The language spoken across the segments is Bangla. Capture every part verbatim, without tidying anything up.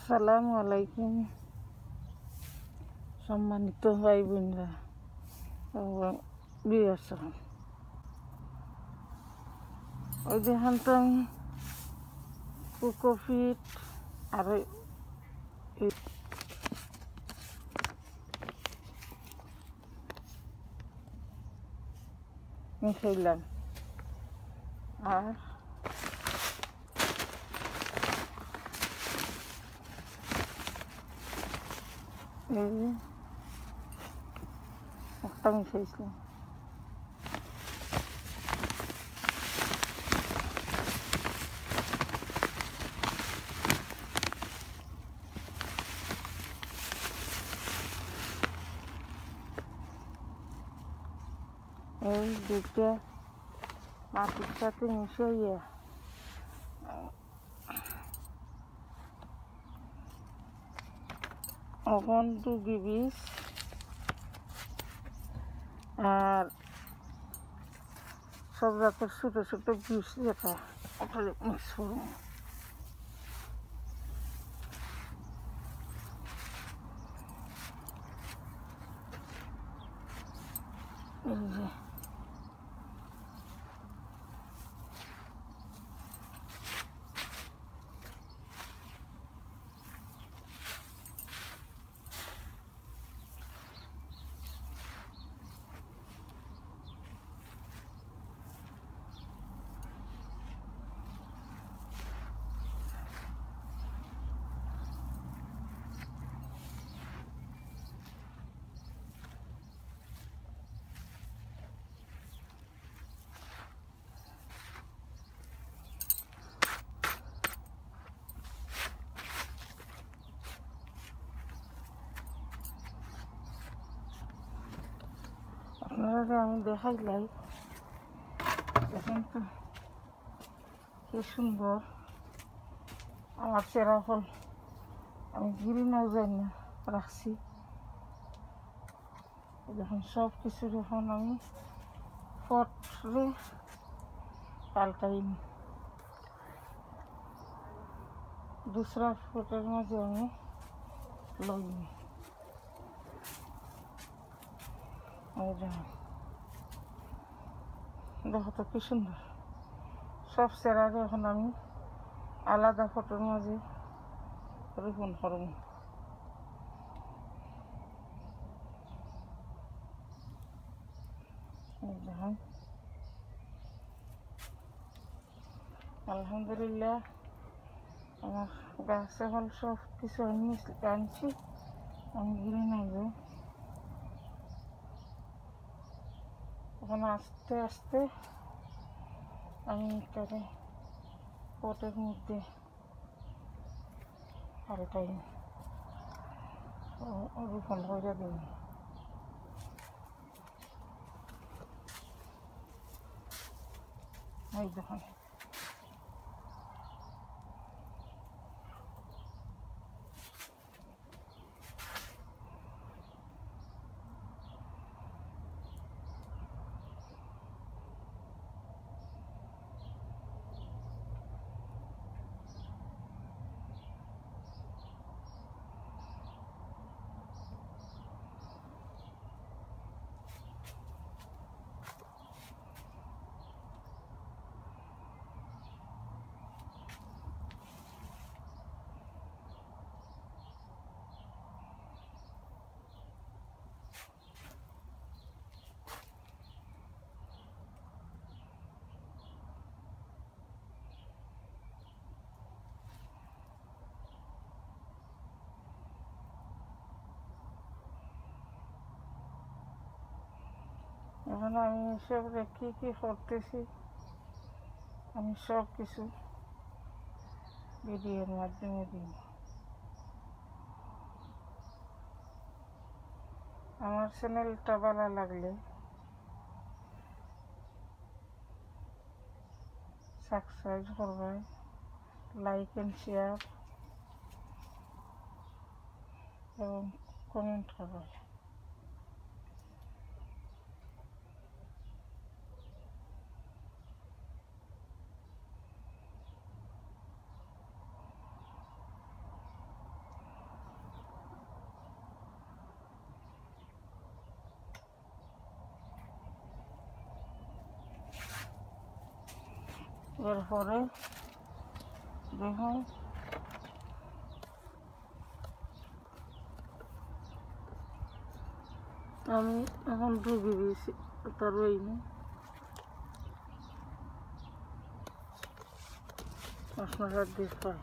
আসসালামু আলাইকুম সম্মানিত ভাই বোনরা এবং বিয়াসা। ওই দেখেন তো আমি কোকোপিট আর মিশাইলাম আর এই যে একটা মিশাইছিলাম। এই দুটা মাটির সাথে মিশাইয়া এখন ডুবি বীজ আর সব জাতের ছোটো ছোটো বীজ যেটা ওখানে মিক্স করবো। এই যে আপনারা আমি দেখাইলাই দেখেন তো কি সুন্দর আমার চেরা ফল। আমি গ্রিনেও যাই না রাখছি। যখন সব কিছু যখন আমি ফটরে পাল্টাই দুসরা ফটের মাঝে আমি লই দেখো তো কি সুন্দর সব চেরারে এখন আমি আলাদা ফটোর মাঝে রোপণ করব। দেখুন আলহামদুলিল্লাহ আমার গাছ এখন সব কিছু আমি আনছি। আমি ঘিরে নেব এখন আস্তে আস্তে আমি এটাকে পটের মধ্যে পাল্টাই রোপণ করে দিই। এই দেখুন এখন আমি এসব কী কী করতেছি আমি সব কিছু ভিডিওর মাধ্যমে দিই। আমার চ্যানেলটা ভালো লাগলে সাবস্ক্রাইব করবে, লাইক এন্ড শেয়ার এবং কমেন্ট করবে। এরপরে দেখুন আমি এখন ডুবে দিয়েছি, তার রইনি আপনারা দেখবেন।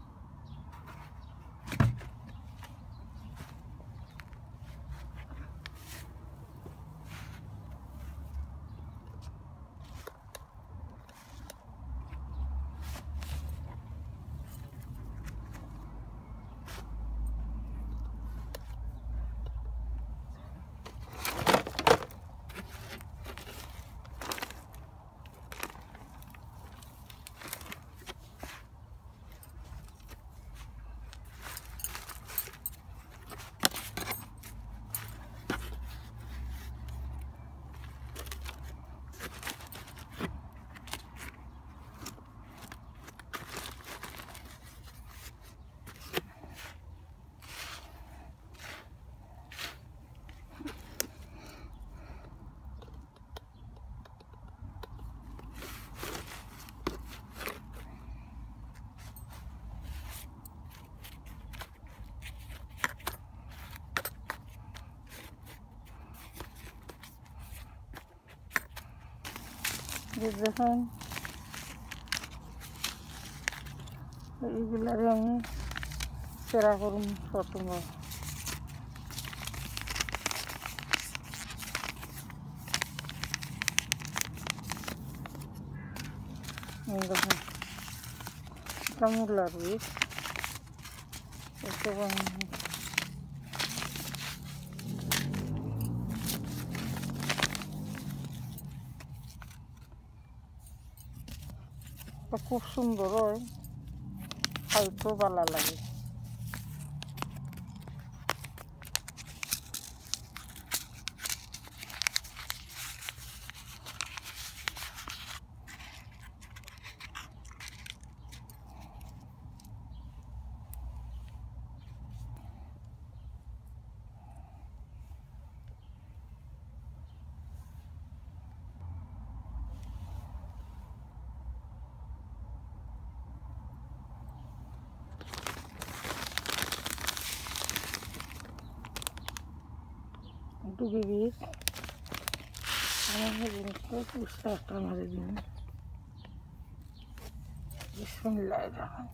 দেখুন এইগুলারে আমি সেরা করুন প্রথম। দেখুন এটা মূলার বীজ, খুব সুন্দর হয়, খাইতেও ভালো লাগে। ডুবে বীজ আমার জিনিসটা পুষ্টাটা মারে দিন। বিসমিল্লাহির রহমানির রহিম।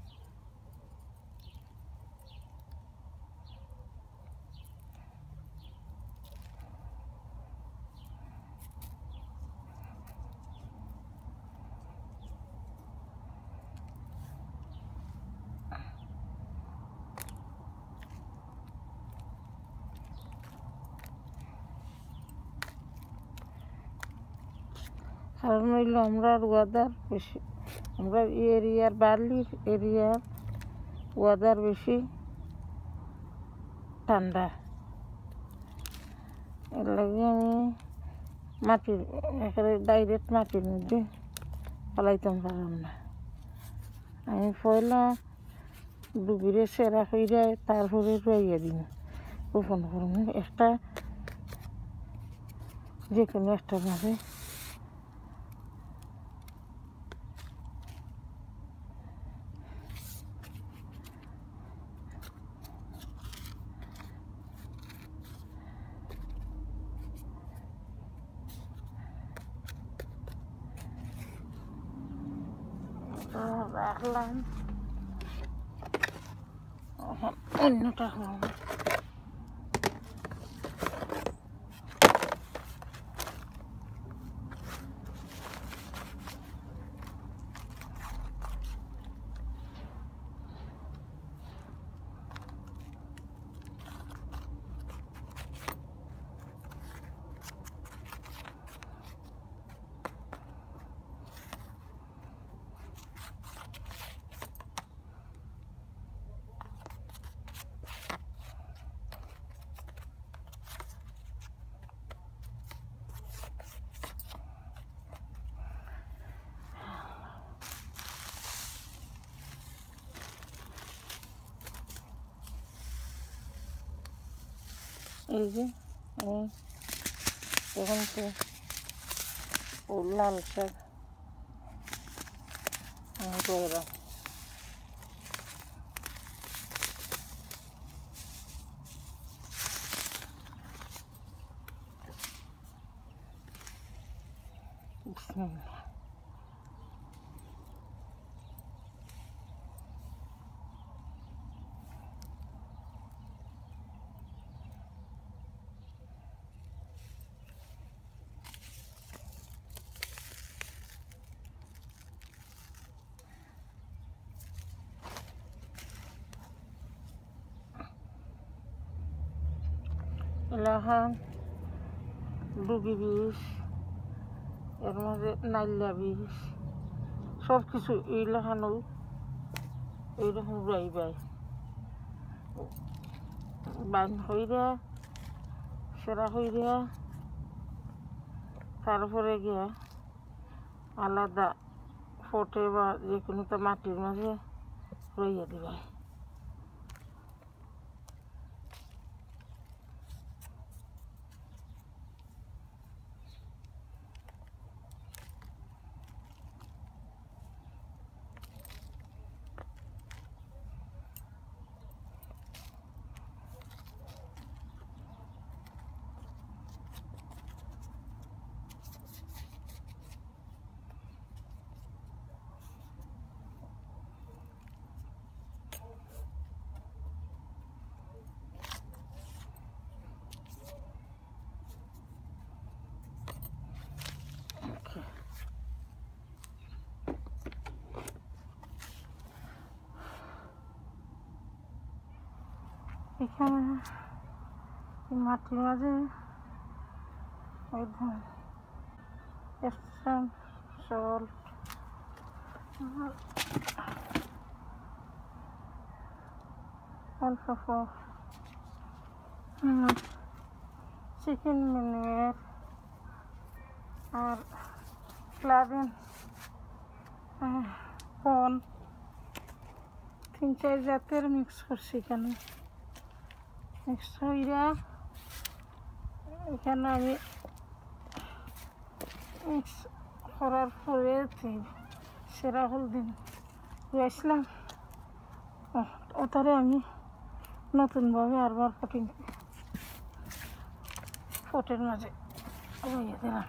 কারণ হইল আমরা ওয়েদার বেশি, আমরা এরিয়ার বার্লির এরিয়ার ওয়েদার বেশি ঠান্ডা, এর লাগে আমি মাটির একেবারে ডাইরেক্ট মাটির মধ্যে ফেলাইতাম পারলাম না। আমি পয়লা ডুবিরে সেরা হইয়া তারপরে রইয়া দিন রোপণ করুন একটা, যে কোনো একটা ভাবে রাখলাম। অন্যটা হলাম এই যে এখন তো লাল শাক আমি করে দাও বিসমিল্লাহ এলাহান ডুগি বিষ এর মাঝে নাইলা বিষ সব কিছু এইলাহানও এইরকম রাই বাই বান হইরা সেরা হইরা তারপরে গিয়া আলাদা ফটে বা যে কোনো তো মাটির মাঝে রইয়া দিবা এখানে মাটির মাঝে একদম এপসাম সল্ট অল্প চিকেন মিনিমের আর ক্লাবিন কর্ন তিন চার জাতের মিক্স করছি এখানে মিক্স হইরা এখানে আমি মিক্স করার পরে সেরা হলদিন আসলাম ওটারে আমি নতুনভাবে আরবার পটিং ফটের মাঝে রইয়ে দিলাম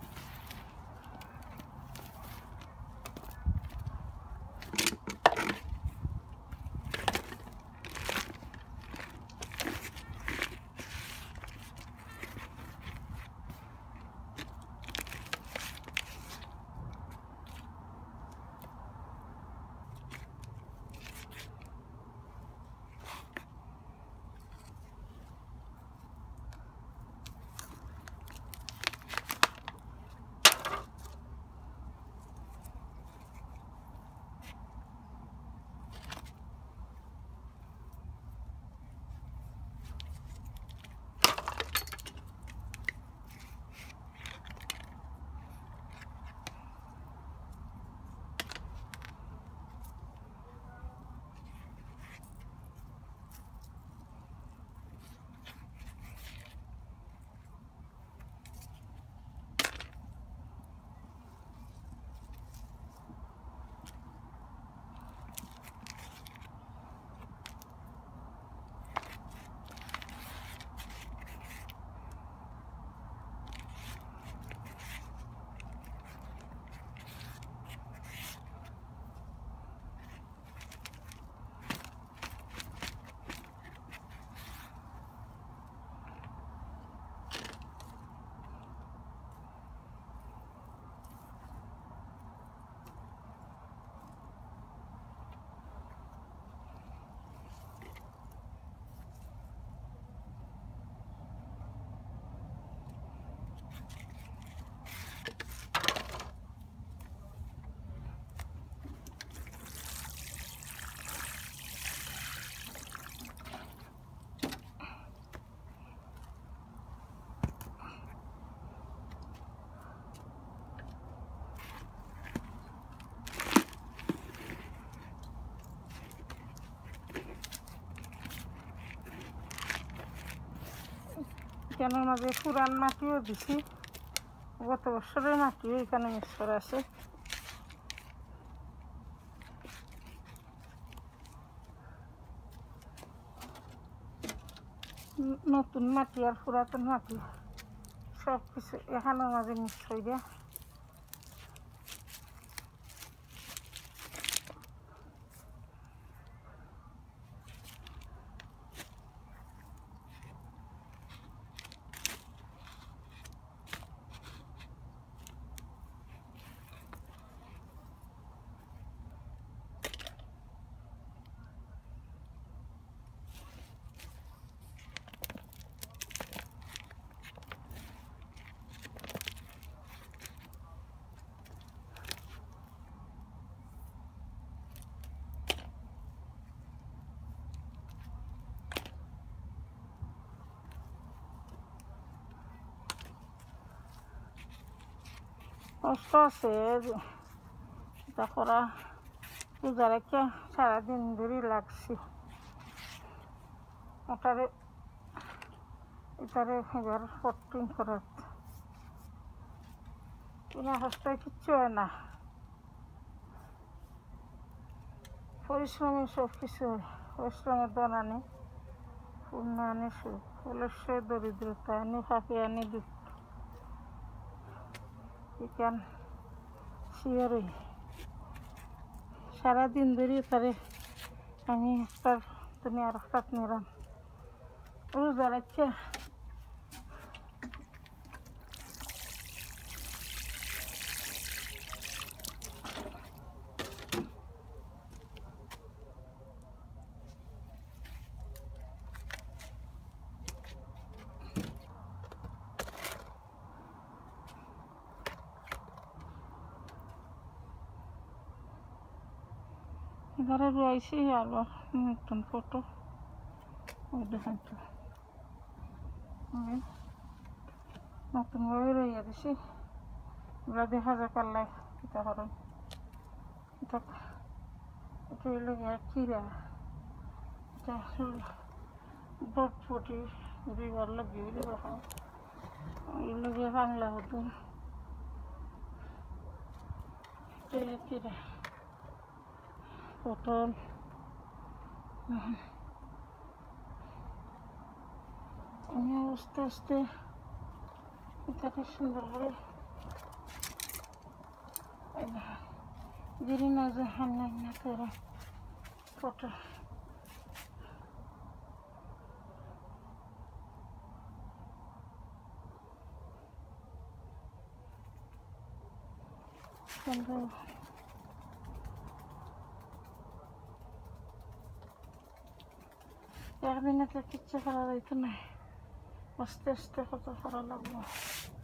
এখানের মাঝে পুরান মাটিও দিছি গত বছরের মাটিও এখানে মিক্স করা আছে নতুন মাটি আর পুরাতন মাটি সব কিছু এখানের মাঝে মিক্স হয়ে কষ্ট আছে এটা করা পূজা রেখে সারাদিন ধরে লাগছি এটারে এটারে এবার পটিং করার কিনা কষ্টই কিচ্ছু হয় না পরিশ্রমী সব কিছু পরিশ্রমের দন আনে পূর্ণ আনে সুখ অলস্যই দরিদ্রতা আনি ফাঁকি আনি দুঃখ এখান শিওরে সারাদিন ধরে তারে আমি একটা তুমি আর একটা নিলাম রোজা রাখছে এবারে রয়েছি আবার নতুন ফটো ওই দেখেন তো নতুনভাবে রইয়া দিছি এগুলো দেখা যাক আল্লাহ এটা করেন এটা এটা হইল চিরা এটা বটফটি দুইবার লাগিয়ে দিব এগুলো গিয়ে বাংলা হতো চিরা পটল আমি আস্তে আস্তে এটাকে সুন্দর করে দেরি না যে হান্না না করে পটল সুন্দর একদিনে তো কিচ্ছু করা যাইতো না আস্তে আস্তে কত করা লাগবে